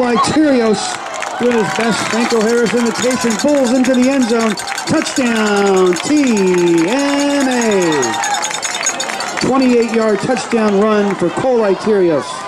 Iturrioz doing his best. Franco Harris imitation. Bulls into the end zone. Touchdown, TMA. 28-yard touchdown run for Iturrioz.